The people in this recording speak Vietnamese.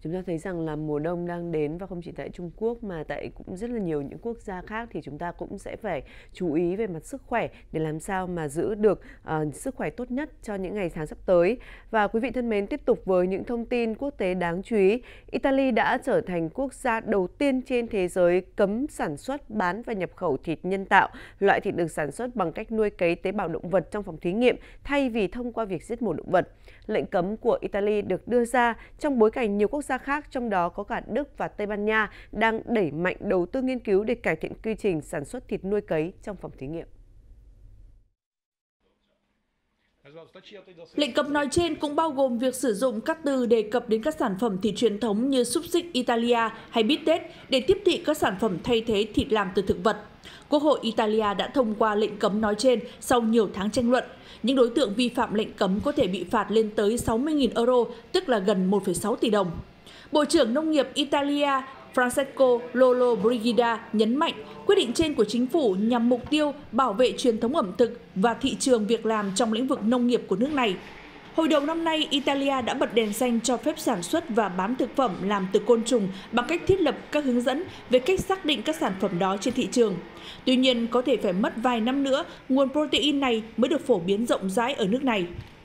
Chúng ta thấy rằng là mùa đông đang đến và không chỉ tại Trung Quốc mà tại cũng rất là nhiều những quốc gia khác thì chúng ta cũng sẽ phải chú ý về mặt sức khỏe để làm sao mà giữ được sức khỏe tốt nhất cho những ngày tháng sắp tới. Và quý vị thân mến, tiếp tục với những thông tin quốc tế đáng chú ý. Italy đã trở thành quốc gia đầu tiên trên thế giới cấm sản xuất, bán và nhập khẩu thịt nhân tạo, loại thịt được sản xuất bằng cách nuôi cấy tế bào động vật trong phòng thí nghiệm thay vì thông qua việc giết mổ động vật. Lệnh cấm của Italy được đưa ra trong bối cảnh nhiều quốc gia khác, trong đó có cả Đức và Tây Ban Nha, đang đẩy mạnh đầu tư nghiên cứu để cải thiện quy trình sản xuất thịt nuôi cấy trong phòng thí nghiệm. Lệnh cấm nói trên cũng bao gồm việc sử dụng các từ đề cập đến các sản phẩm thịt truyền thống như xúc xích Italia hay bít tết để tiếp thị các sản phẩm thay thế thịt làm từ thực vật. Quốc hội Italia đã thông qua lệnh cấm nói trên sau nhiều tháng tranh luận. Những đối tượng vi phạm lệnh cấm có thể bị phạt lên tới 60.000 euro, tức là gần 1,6 tỷ đồng. Bộ trưởng Nông nghiệp Italia Francesco Lollobrigida nhấn mạnh quyết định trên của chính phủ nhằm mục tiêu bảo vệ truyền thống ẩm thực và thị trường việc làm trong lĩnh vực nông nghiệp của nước này. Hồi đầu năm nay, Italia đã bật đèn xanh cho phép sản xuất và bán thực phẩm làm từ côn trùng bằng cách thiết lập các hướng dẫn về cách xác định các sản phẩm đó trên thị trường. Tuy nhiên, có thể phải mất vài năm nữa, nguồn protein này mới được phổ biến rộng rãi ở nước này.